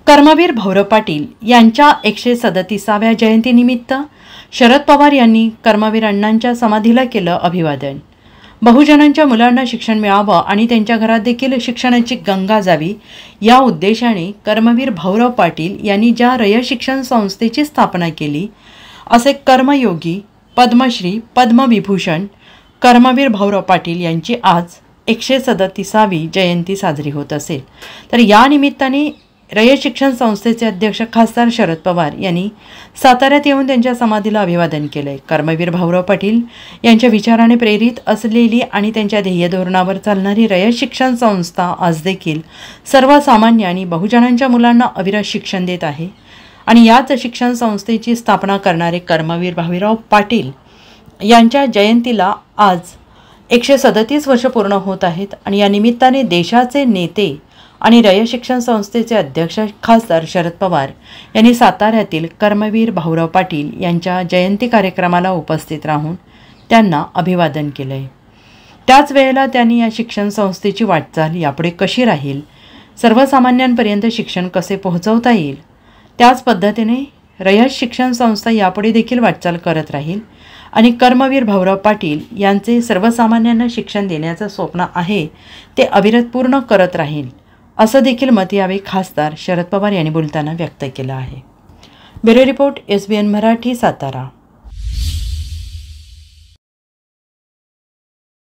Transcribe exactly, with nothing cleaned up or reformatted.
कर्मवीर भाऊराव पाटील यांच्या एकशे सदतीसाव्या जयंतीनिमित्त शरद पवार यांनी कर्मवीर अण्णांच्या समाधीला केलं अभिवादन। बहुजनांच्या मुलांना शिक्षण मिळावं आणि त्यांच्या घरात देखील शिक्षणाची गंगा जावी या उद्देशाने कर्मवीर भाऊराव पाटील यांनी ज्या रयत शिक्षण संस्थेची स्थापना केली असे कर्मयोगी पद्मश्री पद्मविभूषण कर्मवीर भाऊराव पाटील यांची आज एकशे सदतीसावी जयंती साजरी होत असेल। तर या निमित्ताने रयत शिक्षण संस्थेचे अध्यक्ष खासदार शरद पवार यांनी साताऱ्यात येऊन त्यांच्या समाधीला अभिवादन केले। कर्मवीर भाऊराव पाटील यांच्या विचाराने प्रेरित असलेली आणि त्यांच्या ध्येय धोरणावर चालणारी रयत शिक्षण संस्था आज देखील सर्वसामान्य आणि बहुजनांच्या मुलांना अविरत शिक्षण देत आहे आणि याच शिक्षण संस्थेची स्थापना करणारे कर्मवीर भाऊराव पाटील यांच्या जयंतीला आज एकशे सदतीस वर्ष पूर्ण होत आहेत आणि या निमित्ताने देशाचे नेते आणि रयत शिक्षण संस्थेचे अध्यक्ष खासदार शरद पवार यांनी साताऱ्यातील कर्मवीर भाऊराव पाटील यांच्या जयंती कार्यक्रमाला उपस्थित राहून त्यांना अभिवादन केले। त्याच वेळेला त्यांनी या शिक्षण संस्थेची वाटचाल यापुढे कशी राहील, सर्वसामान्यांपर्यंत शिक्षण कसे पोहोचवता येईल, त्याच पद्धतीने रयत शिक्षण संस्था यापुढे देखील वाटचाल करत राहील आणि कर्मवीर भाऊराव पाटील यांचे सर्वसामान्यांना शिक्षण देण्याचं स्वप्न आहे ते अविरत पूर्ण करत राहील असं देखील मत यावेळी खासदार शरद पवार यांनी बोलताना व्यक्त केलं आहे। Bureau report S B N Marathi, Satara.